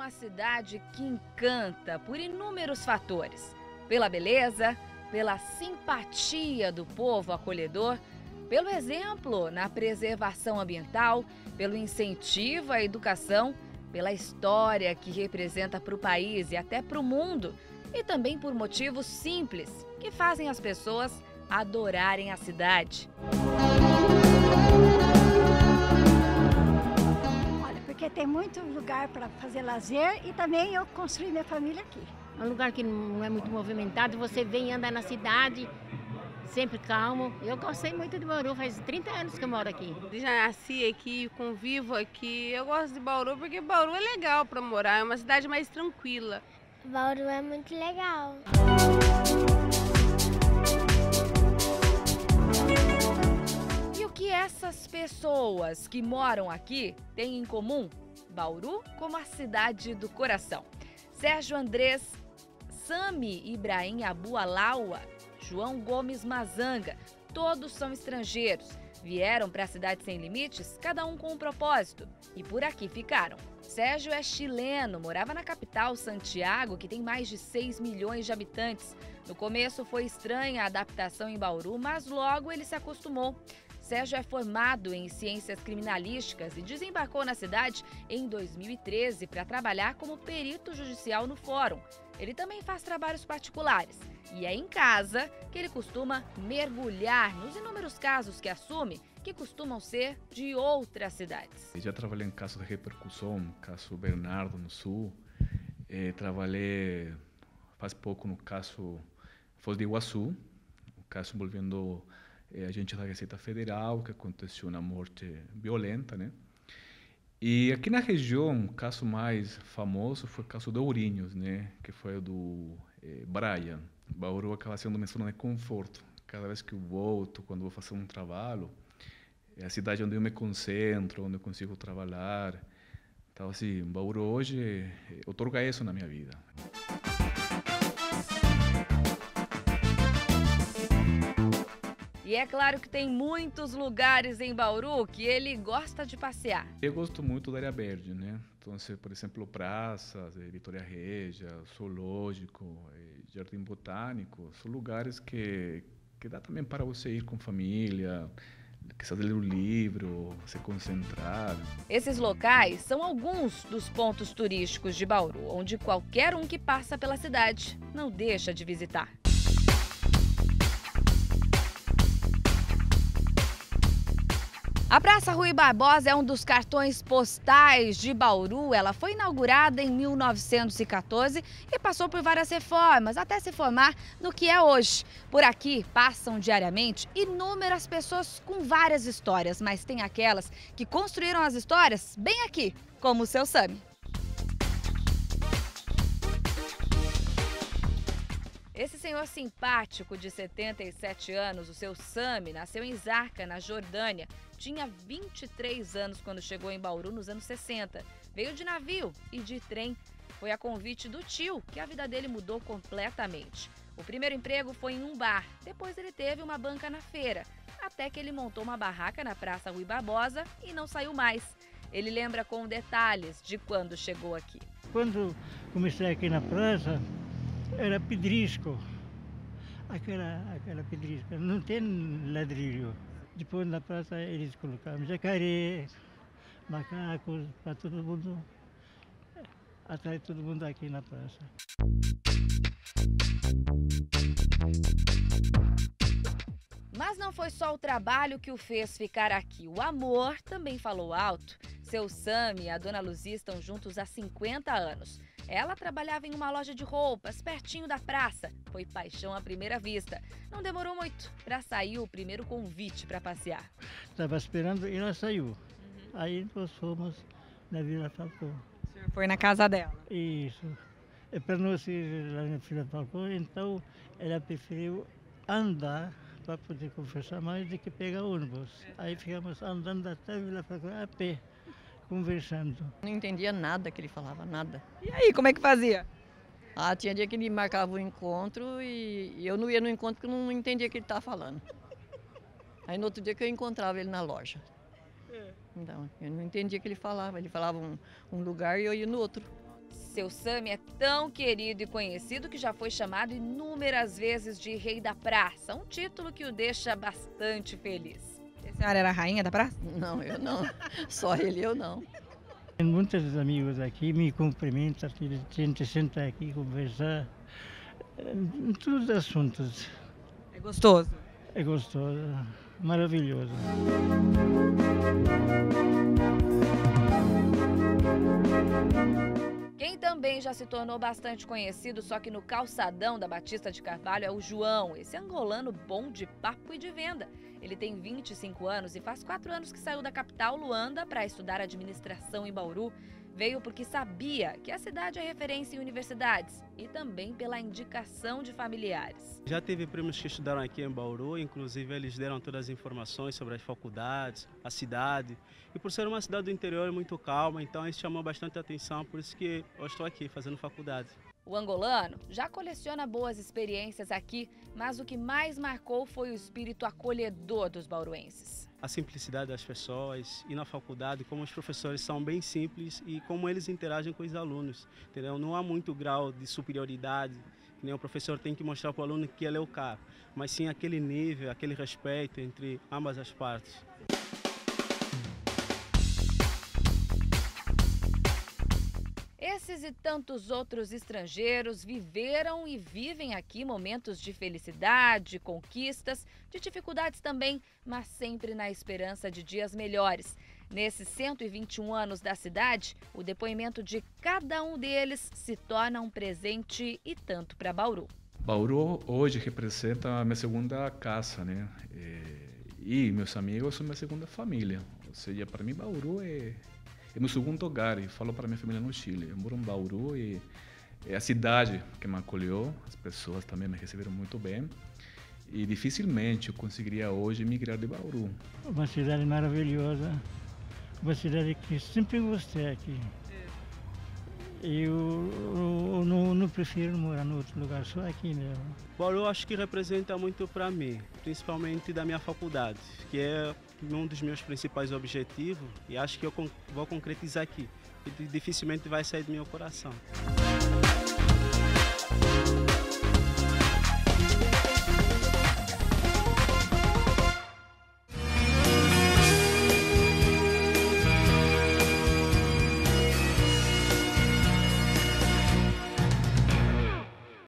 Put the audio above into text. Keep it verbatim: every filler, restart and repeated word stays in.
uma cidade que encanta por inúmeros fatores. Pela beleza, pela simpatia do povo acolhedor, pelo exemplo na preservação ambiental, pelo incentivo à educação, pela história que representa para o país e até para o mundo, e também por motivos simples que fazem as pessoas adorarem a cidade. Olha, porque tem muito lugar para fazer lazer e também eu construí minha família aqui. É um lugar que não é muito movimentado, você vem andar na cidade, sempre calmo. Eu gostei muito de Bauru, faz trinta anos que eu moro aqui. Já nasci aqui, convivo aqui. Eu gosto de Bauru porque Bauru é legal para morar, é uma cidade mais tranquila. Bauru é muito legal. E o que essas pessoas que moram aqui têm em comum? Bauru como a cidade do coração. Sérgio Andrés, Sami Ibrahim Abu Alawa, João Gomes Mazanga, todos são estrangeiros. Vieram para a Cidade Sem Limites, cada um com um propósito, e por aqui ficaram. Sérgio é chileno, morava na capital, Santiago, que tem mais de seis milhões de habitantes. No começo foi estranha a adaptação em Bauru, mas logo ele se acostumou. Sérgio é formado em ciências criminalísticas e desembarcou na cidade em dois mil e treze para trabalhar como perito judicial no fórum. Ele também faz trabalhos particulares e é em casa que ele costuma mergulhar nos inúmeros casos que assume que costumam ser de outras cidades. Já trabalhei em casos de repercussão, caso Bernardo no Sul, eh, trabalhei faz pouco no caso Foz do Iguaçu, um caso envolvendo eh, agentes da Receita Federal, que aconteceu uma morte violenta, né? E aqui na região, o caso mais famoso foi o caso do Ourinhos, né? Que foi o do eh, Brian. Bauru acaba sendo uma zona de conforto. Cada vez que eu volto, quando vou fazer um trabalho, é a cidade onde eu me concentro, onde eu consigo trabalhar. Então, assim, Bauru hoje otorga isso na minha vida. E é claro que tem muitos lugares em Bauru que ele gosta de passear. Eu gosto muito da área verde, né? Então, por exemplo, praças, Vitória Regia, Zoológico, Jardim Botânico, são lugares que, que dá também para você ir com família, quiser ler um livro, se concentrar. Esses locais são alguns dos pontos turísticos de Bauru, onde qualquer um que passa pela cidade não deixa de visitar. A Praça Rui Barbosa é um dos cartões postais de Bauru. Ela foi inaugurada em mil novecentos e quatorze e passou por várias reformas, até se formar no que é hoje. Por aqui passam diariamente inúmeras pessoas com várias histórias, mas tem aquelas que construíram as histórias bem aqui, como o seu Sami. Esse senhor simpático de setenta e sete anos, o seu Sami, nasceu em Zarqa, na Jordânia. Tinha vinte e três anos quando chegou em Bauru nos anos sessenta. Veio de navio e de trem. Foi a convite do tio que a vida dele mudou completamente. O primeiro emprego foi em um bar. Depois ele teve uma banca na feira. Até que ele montou uma barraca na Praça Rui Barbosa e não saiu mais. Ele lembra com detalhes de quando chegou aqui. Quando comecei aqui na praça, era pedrisco. Aquela, aquela pedrisca, não tem ladrilho. Depois na praça eles colocaram jacaré, macacos, para todo mundo, atrai todo mundo aqui na praça. Mas não foi só o trabalho que o fez ficar aqui. O amor também falou alto. Seu Sami e a dona Luzia estão juntos há cinquenta anos. Ela trabalhava em uma loja de roupas, pertinho da praça. Foi paixão à primeira vista. Não demorou muito para sair o primeiro convite para passear. Estava esperando e ela saiu. Uhum. Aí nós fomos na Vila Falcão. O senhor foi na casa dela? Isso. É para nós ir lá na Vila Falcão, então ela preferiu andar para poder conversar mais do que pegar ônibus. Aí ficamos andando até a Vila Falcão a pé, conversando. Não entendia nada que ele falava, nada. E aí, como é que fazia? Ah, tinha dia que ele marcava o encontro e eu não ia no encontro porque eu não entendia o que ele estava falando. Aí no outro dia que eu encontrava ele na loja. Então, eu não entendia o que ele falava. Ele falava um, um lugar e eu ia no outro. Seu Sami é tão querido e conhecido que já foi chamado inúmeras vezes de Rei da Praça, um título que o deixa bastante feliz. A senhora era a rainha da praça? Não, eu não. Só ele, eu não. Muitos amigos aqui me cumprimentam, a gente senta aqui conversar em todos os assuntos. É gostoso? É gostoso, maravilhoso. Quem também já se tornou bastante conhecido, só que no calçadão da Batista de Carvalho, é o João, esse angolano bom de papo e de venda. Ele tem vinte e cinco anos e faz quatro anos que saiu da capital, Luanda, para estudar administração em Bauru. Veio porque sabia que a cidade é referência em universidades e também pela indicação de familiares. Já teve primos que estudaram aqui em Bauru, inclusive eles deram todas as informações sobre as faculdades, a cidade. E por ser uma cidade do interior muito calma, então isso chamou bastante atenção, por isso que eu estou aqui fazendo faculdade. O angolano já coleciona boas experiências aqui, mas o que mais marcou foi o espírito acolhedor dos bauruenses. A simplicidade das pessoas e na faculdade, como os professores são bem simples e como eles interagem com os alunos, entendeu? Não há muito grau de superioridade, nem o professor tem que mostrar para o aluno que ele é o cara, mas sim aquele nível, aquele respeito entre ambas as partes. Esses e tantos outros estrangeiros viveram e vivem aqui momentos de felicidade, conquistas, de dificuldades também, mas sempre na esperança de dias melhores. Nesses cento e vinte e um anos da cidade, o depoimento de cada um deles se torna um presente e tanto para Bauru. Bauru hoje representa a minha segunda casa, né? E meus amigos são minha segunda família. Ou seja, para mim Bauru é É meu segundo lugar, e falo para minha família no Chile. Eu moro em Bauru e é a cidade que me acolheu, as pessoas também me receberam muito bem. E dificilmente eu conseguiria hoje migrar de Bauru. Uma cidade maravilhosa, uma cidade que sempre gostei aqui. Eu, eu não, não prefiro morar em outro lugar, só aqui mesmo. Bauru acho que representa muito para mim, principalmente da minha faculdade, que é um dos meus principais objetivos e acho que eu vou concretizar aqui. E dificilmente vai sair do meu coração.